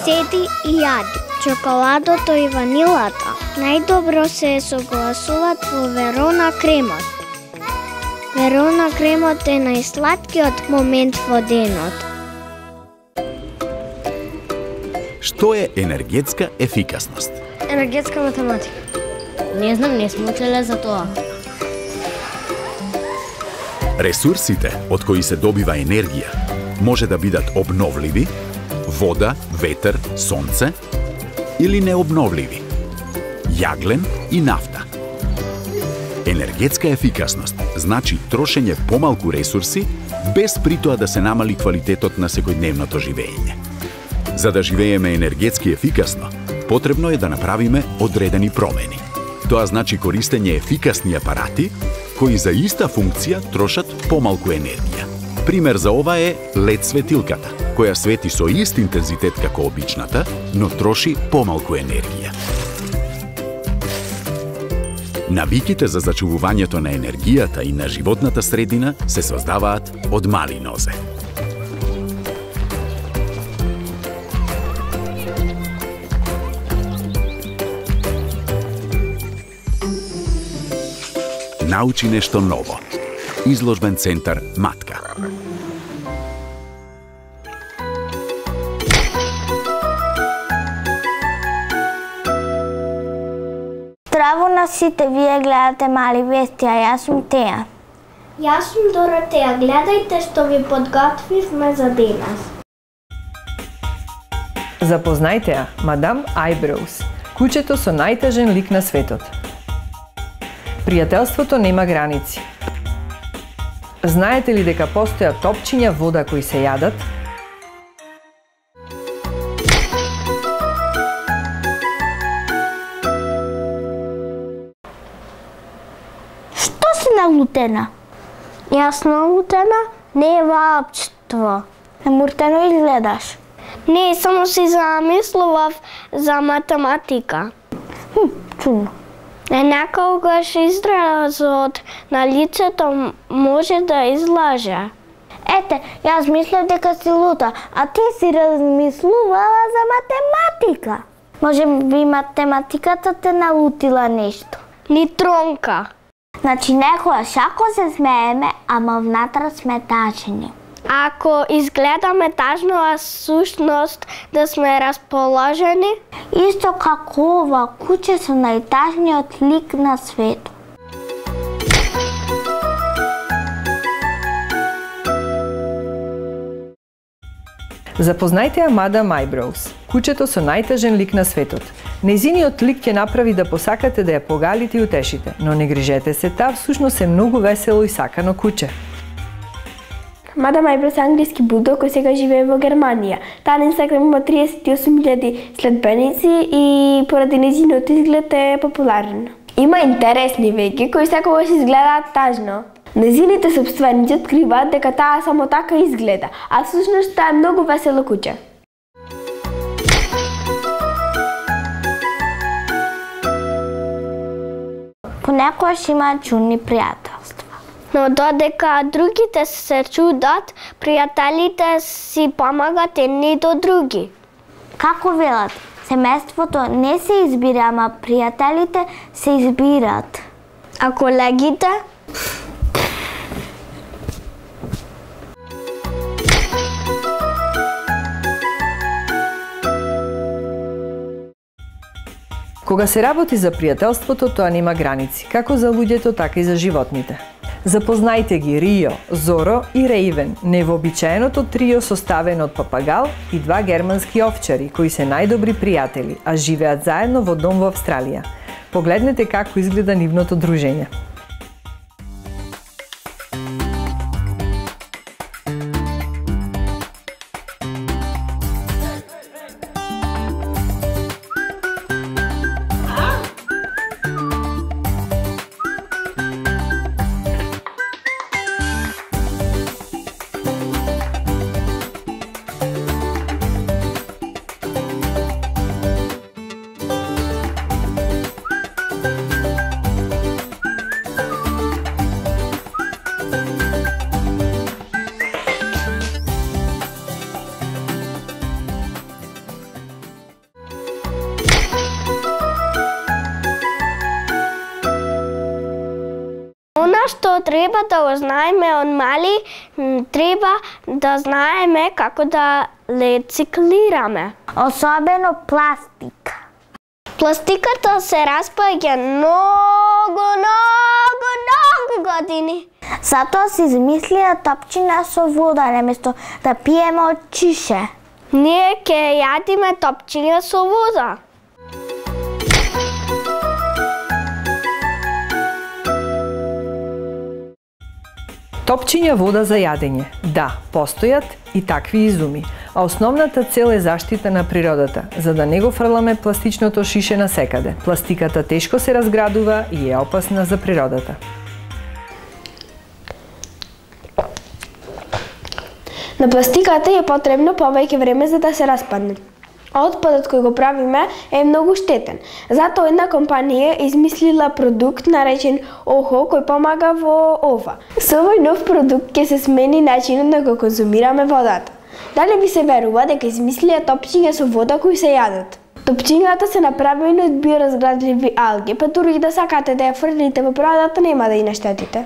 десерти и јади. Чоколадото и ванилата најдобро се согласуваат во Верона кремот. Верона кремот е најслаткиот момент во денот. Што е енергетска ефикасност? Енергетска математика. Не знам, не сме учеле за тоа. Ресурсите од кои се добива енергија може да бидат обновливи, вода, ветер, сонце, или необновливи, јаглен и нафта. Енергетска ефикасност значи трошење помалку ресурси без при тоа да се намали квалитетот на секојдневното живење. За да живееме енергетски ефикасно, потребно е да направиме одредени промени. Тоа значи користење ефикасни апарати кои за иста функција трошат помалку енергија. Пример за ова е LED светилката, која свети со ист интензитет како обичната, но троши помалку енергија. Навиките за зачувувањето на енергијата и на животната средина се создаваат од мали нозе. Научи нешто ново. Изложбен центар Матка. Здраво на сите, вие гледате Мали вести, а јас сум Теја. Јас сум Доротеја, гледајте што ви подготвивме за денес. Запознајте ја, мадам Айброуз, кучето со најтажен лик на светот. Пријателството нема граници. Знаете ли дека постојат топчиња вода кои се јадат? Што си налутена? Јас налутена? Не е воопштво. Намуртено изгледаш. Не, само си замислував за математика. Чудно. Некогаш изразот на лицето може да излаже. Ете, јас мислев дека си лута, а ти си размислувала за математика. Може би математиката те налутила нешто. Ни тронка. Значи некојаш ако се смееме, ама внатре сме тажни. Ако изгледаме тажно, а сушност да сме расположени? Исто како ова куче со најтажниот лик на светот. Запознајте ја мадам Айброуз, кучето со најтажен лик на светот. Нејзиниот лик ќе направи да посакате да ја погалите и утешите, но не грижете се, таа всушност е многу весело и сакано куче. Мадам Айброуз е англиски булдог кој сега живее во Германија. Таа на Инстаграм има 38.000 следбеници и поради нејзиниот изглед е популарен. Има интересни веки кои секогаш изгледаат тажно. Нејзините сопственици откриваат дека таа само така изгледа, а всушност таа е многу весело куче. Понекогаш има чудни пријателства. Но додека другите се чудат, пријателите си помагат едни до други. Како велат, семејството не се избира, ама пријателите се избират. А колегите? Кога се работи за пријателството, тоа нема граници, како за луѓето, така и за животните. Запознајте ги Рио, Зоро и Рейвен, невообичаеното трио составено од папагал и два германски овчари, кои се најдобри пријатели, а живеат заедно во дом во Австралија. Погледнете како изгледа нивното дружење. Она што треба да го знаеме од мали, треба да знаеме како да рециклираме. Особено пластик. Пластиката се распаѓа многу години. Затоа си измислија топчина со вода, наместо да пиеме од чише. Ние ќе јадиме топчиња со вода. Топчиња вода за јадење. Да, постојат и такви изуми, а основната цел е заштита на природата, за да не го фрламе пластичното шише насекаде. Пластиката тешко се разградува и е опасна за природата. На пластиката е потребно повеќе време за да се распадне. А отпадот кој го правиме е многу штетен. Затоа една компанија измислила продукт наречен ОХО кој помага во ова. Со овој нов продукт ќе се смени начинот на кој конзумираме водата. Дали ви се верува дека измислија топчиња со вода кои се јадат? Топчињата се направени од биоразградливи алги, па дури и да сакате да ја фрлите во природата нема да ја наштетите.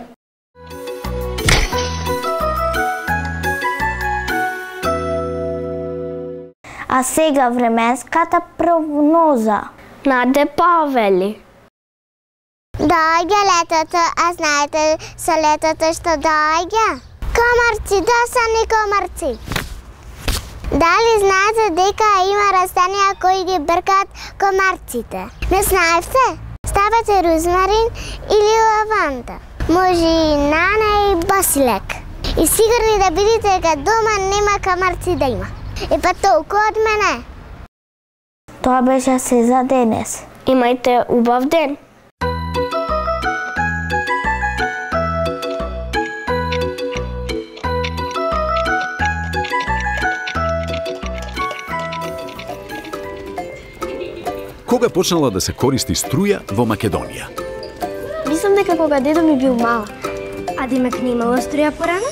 А сега временската прогноза. Наде Павели. Доаѓа летото, а знаете со летото што доаѓа? Комарци, досадни комарци. Дали знаете дека има растенија кои ги бркаат комарците? Не знаевте? Ставате розмарин или лаванда. Може и нана и басилек. И сигурни да бидете дека дома нема комарци да има. И па толку од мене. Тоа беше се за денес. Имајте убав ден. Кога почнала да се користи струја во Македонија? Мислам дека кога дедо ми бил мал. А Димек не имала струја порано?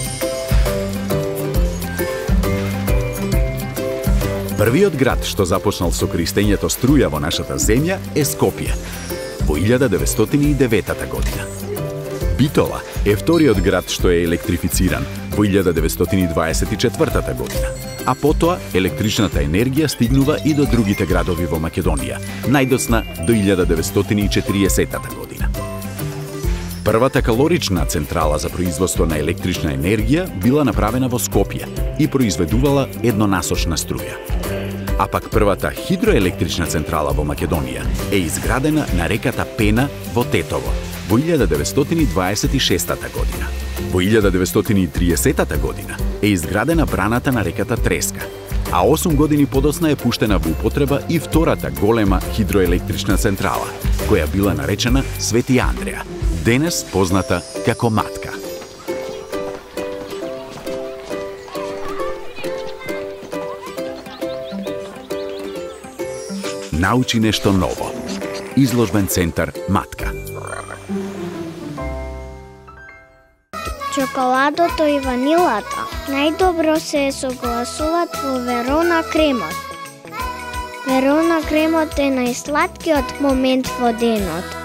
Првиот град што започнал со користењето струја во нашата земја е Скопје во 1909 година. Битола е вториот град што е електрифициран во 1924 година, а потоа електричната енергија стигнува и до другите градови во Македонија, најдоцна до 1940 година. Првата калорична централа за производство на електрична енергија била направена во Скопје и произведувала еднонасочна струја. А пак првата хидроелектрична централа во Македонија е изградена на реката Пена во Тетово во 1926 година. Во 1930 година е изградена браната на реката Треска, а 8 години подоцна е пуштена во употреба и втората голема хидроелектрична централа, која била наречена Свети Андреја, денес позната како Матка. Научи нешто ново. Изложбен центар Матка. Чоколадото и ванилата најдобро се согласуваат во Верона кремот. Верона кремот е најслаткиот момент во денот.